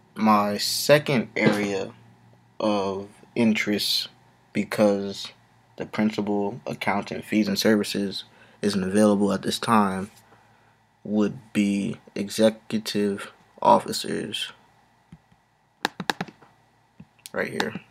My second area of interest, because the principal accountant fees and services isn't available at this time, would be executive officers right here.